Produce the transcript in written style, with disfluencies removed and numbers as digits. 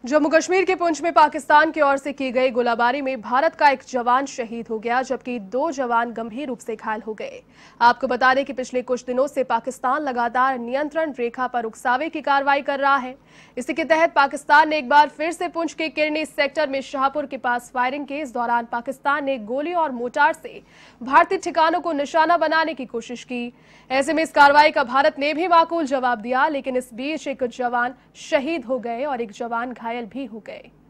जम्मू कश्मीर के पुंछ में पाकिस्तान की ओर से की गई गोलाबारी में भारत का एक जवान शहीद हो गया, जबकि 2 जवान गंभीर रूप से घायल हो गए। आपको बता दें कि पिछले कुछ दिनों से पाकिस्तान लगातार नियंत्रण रेखा पर उकसावे की कार्रवाई कर रहा है। इसी के तहत पाकिस्तान ने एक बार फिर से पुंछ के किरनी सेक्टर में शाहपुर के पास फायरिंग की। इस दौरान पाकिस्तान ने गोली और मोर्टार से भारतीय ठिकानों को निशाना बनाने की कोशिश की। ऐसे में इस कार्रवाई का भारत ने भी माकूल जवाब दिया, लेकिन इस बीच एक जवान शहीद हो गए और एक जवान घायल भी हो गए।